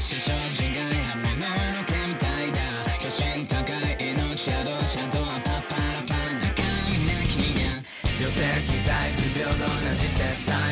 死生人外刃物の毛みたいだ巨神高い命シャドウシャドウはパッパラパン中身なき人間両性期待不平等な人生さ